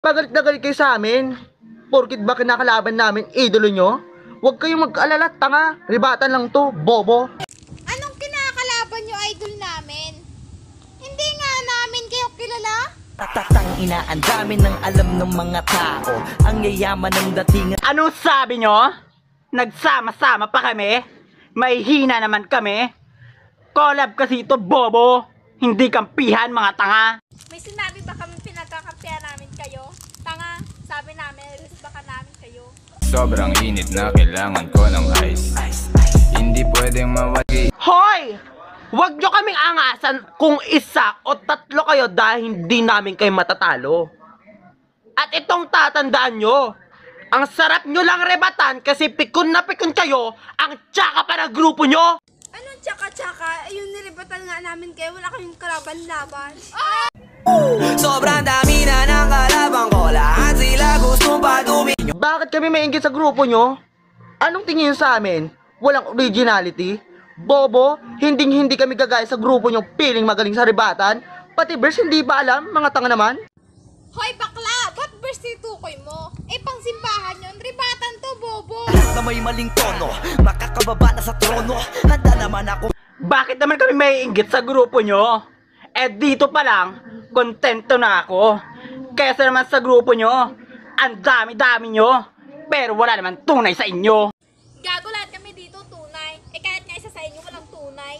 Pagalit na galit kayo sa amin. Porkit ba kinakalaban namin idolo nyo? Huwag kayong mag-alala, tanga. Ribatan lang to, bobo. Anong kinakalaban nyo, idol namin? Hindi nga namin kayo kilala? Tatatang ina, ang dami ng alam ng mga tao. Ang yayaman ng datingan. Anong sabi nyo? Nagsama-sama pa kami? May hina naman kami? Collab kasi ito, bobo. Hindi kampihan, mga tanga. May sinabi ba kami pinagkakampihan namin kayo? Tanga, sabi namin, resbakan namin kayo. Sobrang init na kailangan ko ng ice. Hindi pwedeng mawagi. Hoy! Huwag nyo kaming angasan kung isa o tatlo kayo dahil hindi namin kayo matatalo. At itong tatandaan nyo, ang sarap nyo lang rebatan kasi pikon na pikon kayo ang tsaka para grupo nyo. Anong tsaka-tsaka? Ayun, niribatan nga namin kayo, wala kaming kalaban-laban. Sobrang dami na ng kalabang ko. Lahat sila gustong padumi. Bakit kami maingit sa grupo nyo? Anong tingin sa amin? Walang originality? Bobo, hindi kami gagaya sa grupo nyo piling magaling sa ribatan? Pati verse hindi ba alam, mga tanga naman? Hoy bakla, ba't verse tukoy mo? Pangsimbahan yun, ribatan to, bobo. Na may maling tono, makakababa na sa trono. Handa naman ako. Bakit naman kami maiinggit sa grupo nyo? Dito pa lang, kontento na ako. Kesa naman sa grupo nyo, ang dami-dami nyo. Pero wala naman tunay sa inyo. Gago, lahat kami dito tunay. Kahit nga isa sa inyo walang tunay.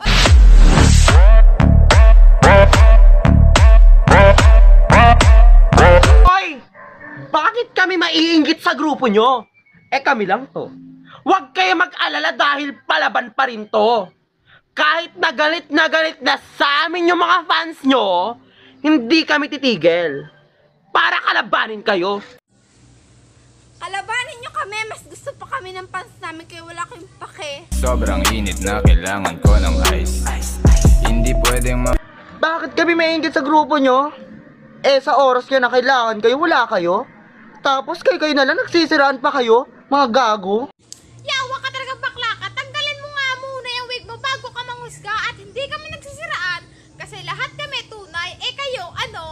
Hoy! Bakit kami maiinggit sa grupo nyo? Kami lang to. Huwag kayo mag-alala dahil palaban pa rin to. Kahit na galit na sa amin yung mga fans nyo, hindi kami titigil. Para kalabanin kayo. Kalabanin nyo kami, mas gusto pa kami ng fans namin kaya wala kayong pake. Sobrang init na kailangan ko ng ice. Hindi pwedeng Bakit kami maiinggit sa grupo nyo? Sa oras kaya na kailangan kayo, wala kayo? Tapos kayo na lang nagsisiraan pa kayo, mga gago? Yawa ka talaga bakla ka, tanggalin mo nga muna yung wig mo bago ka manghusga at hindi kami nagsisiraan kasi lahat kami tunay, kayo ano?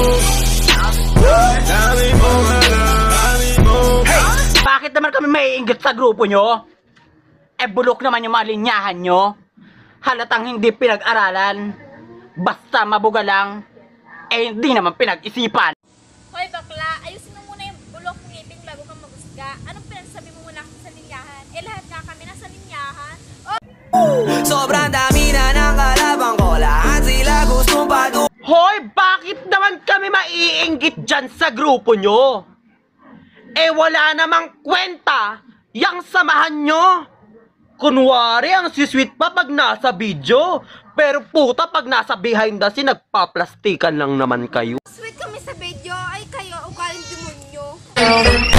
Bakit naman kami maiinggit sa grupo nyo? Bulok naman yung mga linyahan nyo. Halatang hindi pinag-aralan. Basta mabuga lang. Hindi naman pinag-isipan. Hoy bakla, ayusin mo muna yung bulok ng ngipin bago ka maghusga. Anong pinagsabi mo muna sa linyahan? Lahat nga kami nasa linyahan. Sobrang dami na ng kalabang ko. Lahat sila gustong padumi. Hoy, bakit naman kami maiinggit dyan sa grupo nyo? Wala namang kwenta yang samahan nyo. Kunwari, ang sisweet pa pag nasa video. Pero puta, pag nasa behind the scene, nagpaplastikan lang naman kayo. Sweet kami sa video, ay kayo, ugaling demonyo.